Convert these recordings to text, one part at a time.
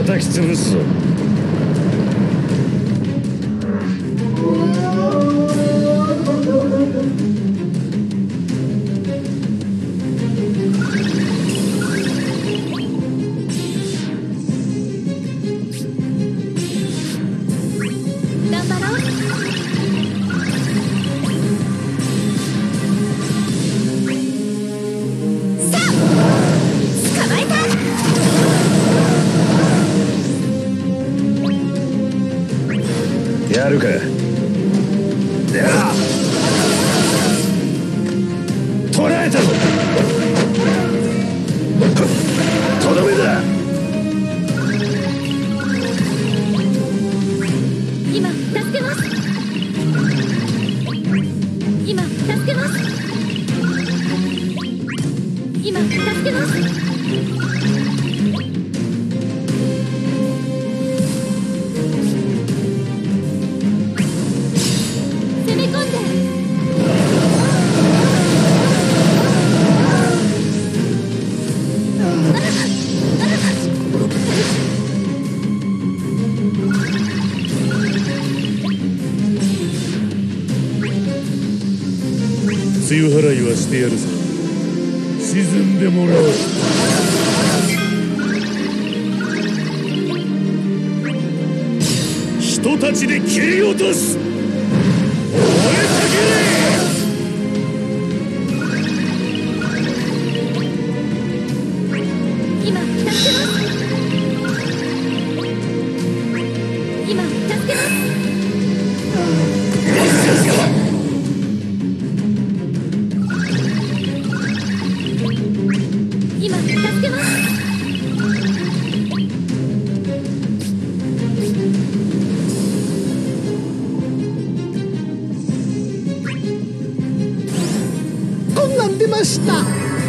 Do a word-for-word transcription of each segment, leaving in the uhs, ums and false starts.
叩き潰すぞ。やるか。捕らえたぞ。とどめだ。 今助けます。今助けます。今助けます。 梅雨払いはしてやるぞ。沈んでもらおう。人たちで切り落とす。燃えたけれ。 今助けます。今助けます。今助けます。 こんなん出ました。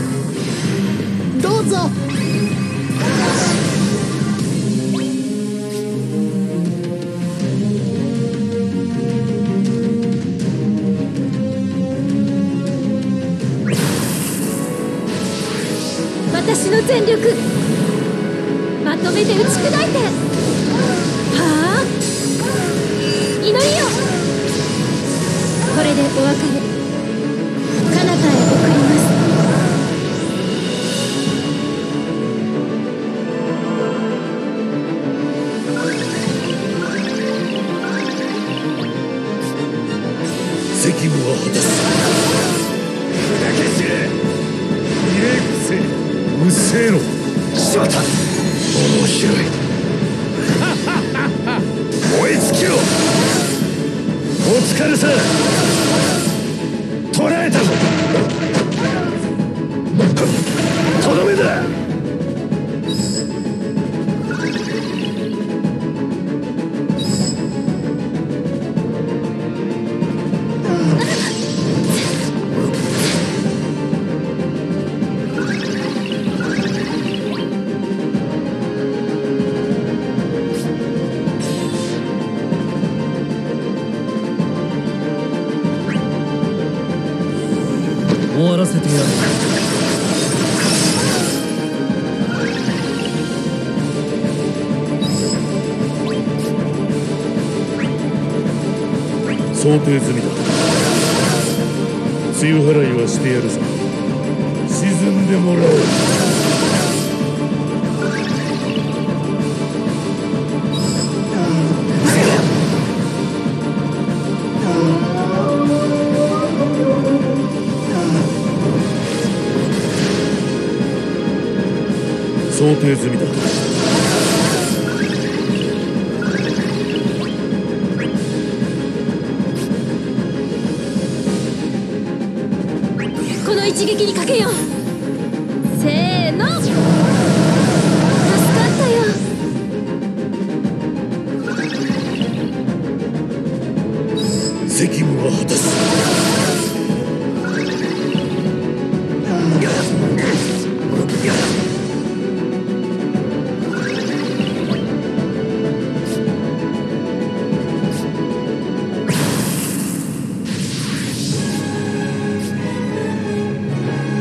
どうぞ。 私の全力まとめて打ち砕いて。はあ、祈りよ。これでお別れ。彼方へ送ります。 責務は果たす。砕け散れ。異例くせ。うっせえの。しまった。面白い。燃え尽きろ。お疲れさ。捕らえたぞ。とどめだ。 終わらせてやる。 想定済みだ。梅雨払いはしてやるぞ。沈んでもらおう。想定済みだ。 この一撃にかけよう。せーの。助かったよ。 責務は果たす。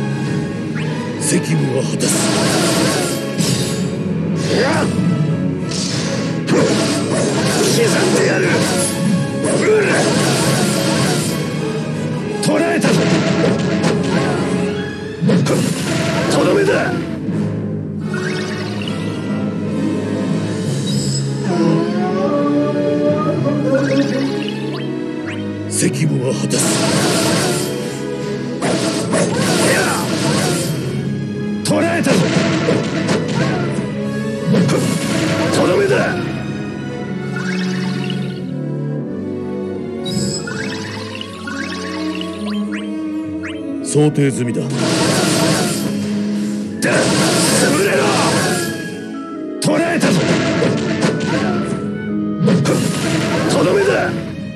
責務は果たす。 えたぞ。とどめだ。責務は果たす。捕らえたぞ。とどめだ。想定済みだ。だ、潰れろ。捕らえたぞ。とどめだ。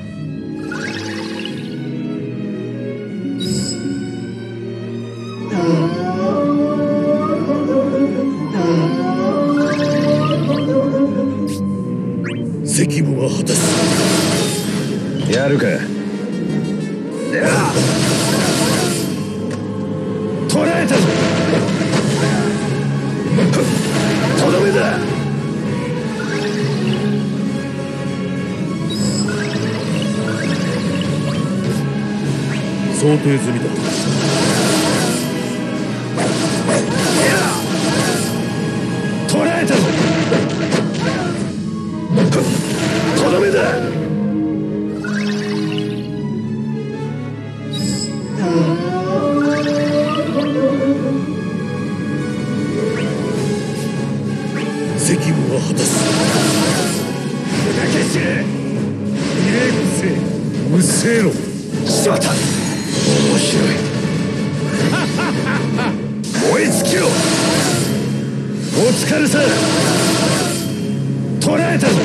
責務は果たす。やるか。捕らえたぞ。とどめだ。想定済みだ。捕らえたぞ。とどめだ。責務は果たす。砕け散れ。異例不正うっせえろ。しまった。面白い。燃え尽きろ。お疲れさ。捕らえたぞ。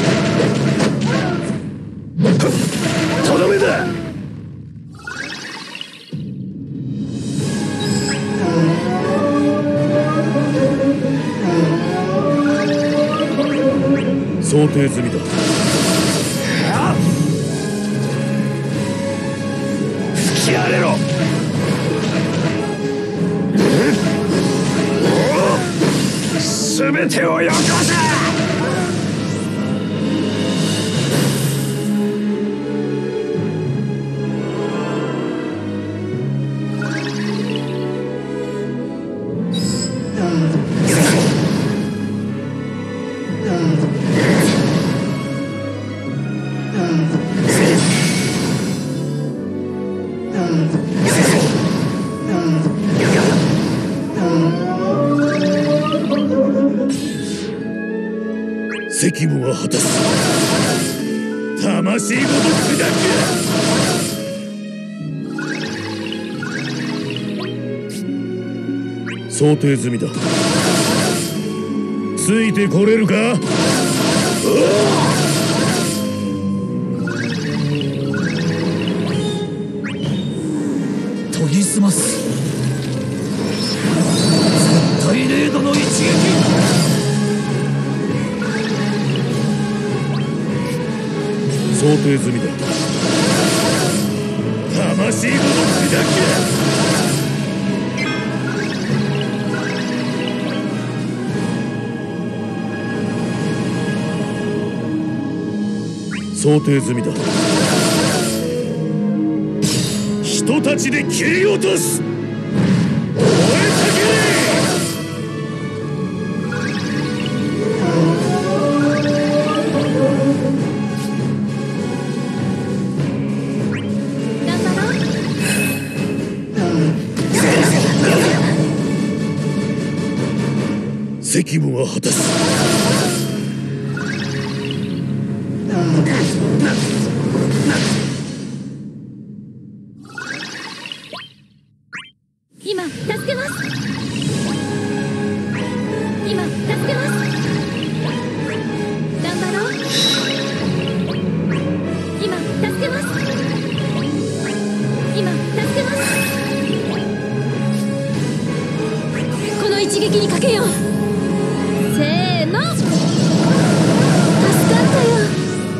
とどめだ。想定済みだ。吹き荒れろ。すべてをよこせ。責務は果たす。魂ごと砕け。想定済みだ。ついてこれるか。研ぎ澄ます。絶対零度の一撃。想定済みだ。魂ごと砕け。想定済みだ。人たちで切り落とす。燃えたけれ。責務は果たす。 今助けます。今助けます。頑張ろう。今助けます。今助けます。この一撃にかけよう。せーの。助かったよ。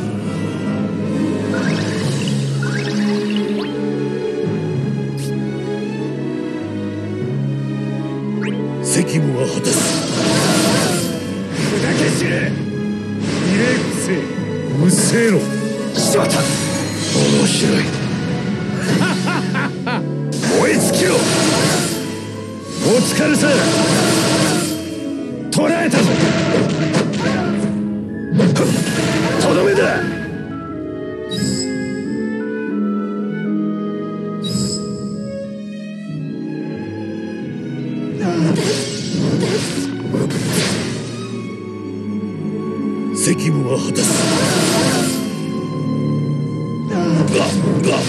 責務は果たす。砕け散れ。異例不正うっせえろ。しまった。面白い。 スカルス捕らえたぞ。とどめだ。責務は果たす。がが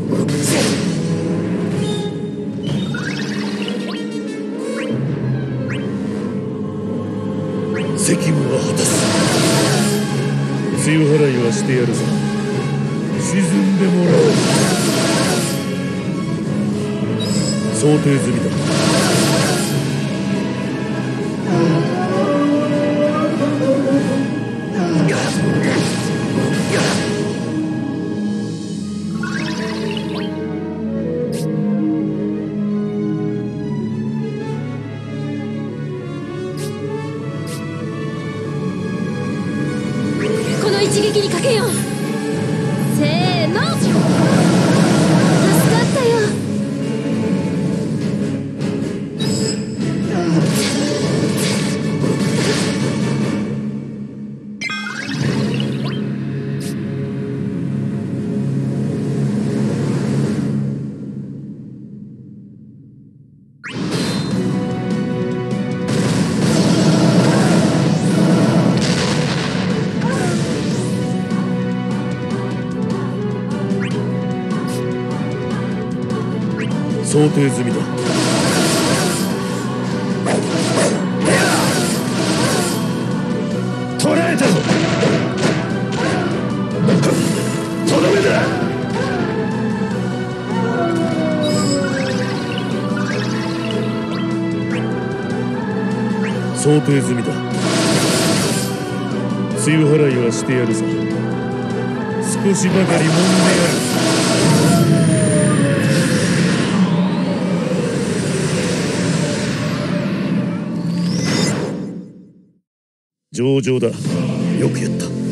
責務は果たす。強払いはしてやるぞ。沈んでもらおう。想定済みだ。 この一撃にかけよう。せーの、助かったよ。 想定済みだ。捕らえたぞ。とどめだ。想定済みだ。梅雨払いはしてやるぞ。少しばかり揉んでやる。上々だ。よくやった。